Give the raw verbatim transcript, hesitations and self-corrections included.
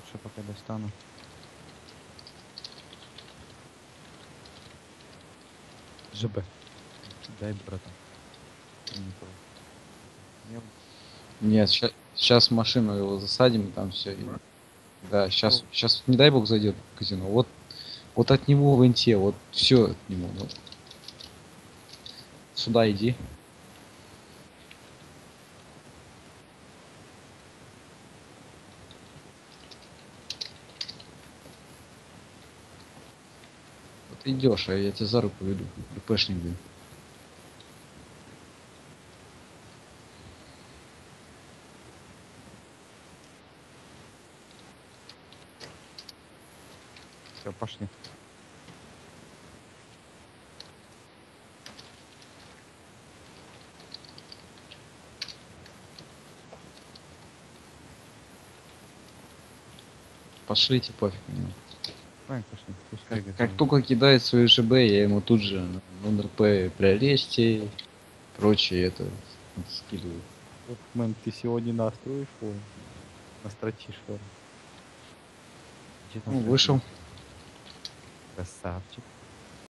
Что пока достану. ЖБ. Дай, братан. Не то. Я Нет, сейчас машину его засадим, и там все. Да, сейчас, сейчас, не дай бог, зайдет в казино. Вот, вот от него в инте, вот все от него. Вот. Сюда иди. Вот идешь, а я тебя за руку веду, РПшник, блин. все, пошли. Пошлите, пофиг мне. Правильно, пошли. Пускай Как, как готовы. только кидает свой ЖБ, я ему тут же на РП пролезьте, прочее это скидываю. Вот, мэн, ты сегодня настроишь форму? Настрочишь форму. Где там Ну, красиво? вышел. Красавчик.